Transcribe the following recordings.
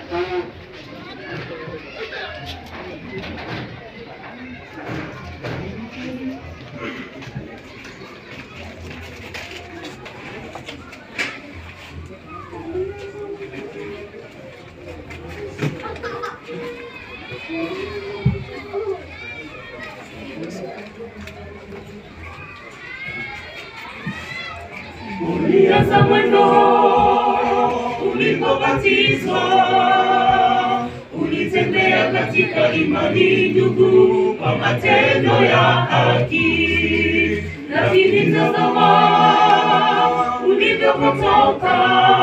Ulianza mwendo ulipobatizwa, ulitembea katika imani ndugu, kwa matendo ya haki. Lakini tazama ulivyopotoka,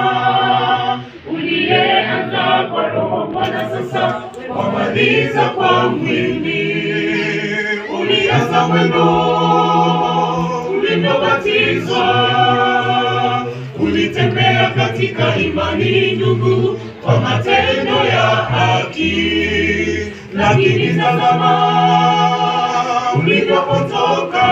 uliyeanza kwa roho Bwana sasa wamaliza kwa mwili. Ulianza mwendo ulipobatizwa, ulitembea katika imani ndugu, kwa matendo ya haki. Lakini tazama ulivyopotoka,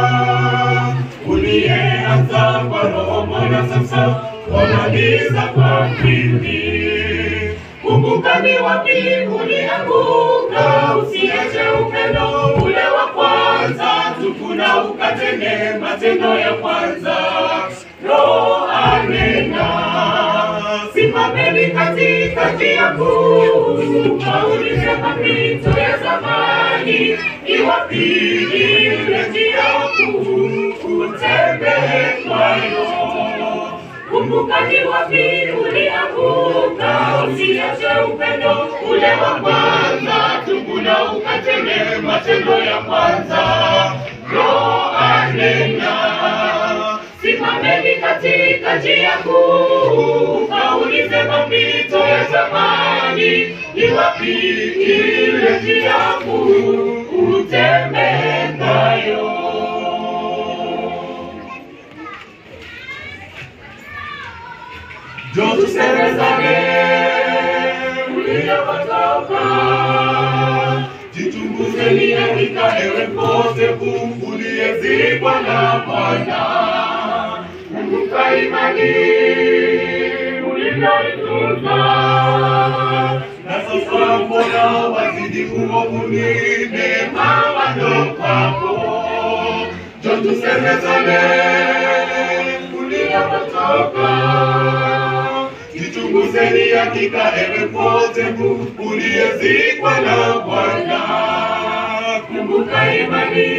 uliyeanza kwa roho Bwana sasa wamaliza kwa mwili. Kumbuka ni wapi ulianguka, usiache upendo ule wa kwanza. Tubu na ukatende matendo ya kwanza. Roho anena, simameni katika njia kuu, kaulize mapito ya zamani. Ni wapi ile njia kuu, utembee kwayo. Kumbuka ni wapi ulianguka, usiache upendo ule wa kwanza. Tubu na ukatende matendo ya kwanza. Roho anena, simameni katika njia kuu, kaulize mapito ya zamani. Ni wapi ile njia kuu, utembee kwayo. Njoo tusemezane uliopotoka, jichunguzeni hakika ewe mpotevu uliyezikwa na Bwana. Kumbuka imani uliyoitunza, na sasa mbona wazidi uovuni? Neema bado kwako. Njoo tusemezane uliopotoka, jichunguzeni hakika ewe mpotevu uliyezikwa na Bwana. Kumbuka imani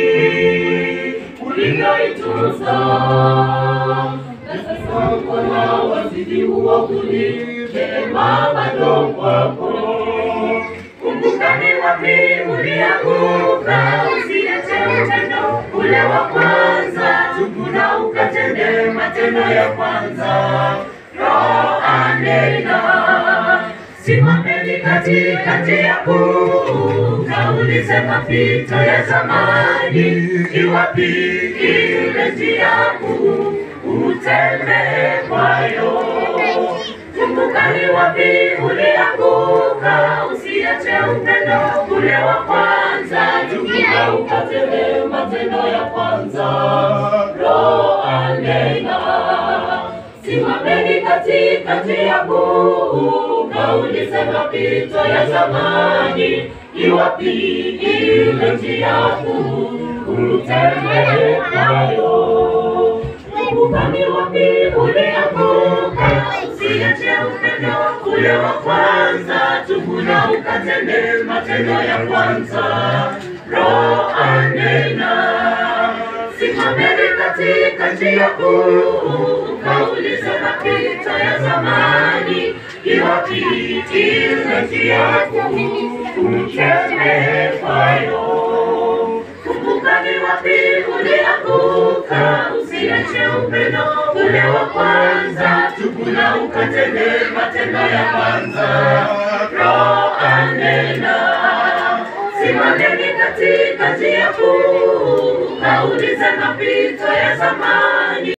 uliyoitunza, na sasa mbona wazidi uovuni? Neema bado kwako. Kumbuka ni wapi ulianguka, usiache upendo ule wa kwanza. Tubu na ukatende matendo ya kwanza. Roho anena, simameni katika njia kuu, kaulize mapito ya zamani. Ni wapi ile njia kuu, utembee kwayo. Kumbuka ni wapi ulianguka, usiache upendo ule wa kwanza. Tubu na ukatende matendo ya kwanza. Roho anena, simameni katika njia kuu, kaulize mapito ya zamani. Ni wapi ile njia kuu, utembee kwayo. Kumbuka ni wapi ulianguka, usiache upendo ule wa kwanza. Tubu na ukatende matendo ya kwanza. Roho anena, simameni katika njia kuu, kaulize mapito ya zamani. Ni wapi ile njia kuu, utembee kwayo. Kumbuka ni wapi ulianguka, usiache upendo ule wa kwanza. Tubu na ukatende matendo ya kwanza. Roho anena, simameni katika njia kuu, kaulize mapito ya zamani.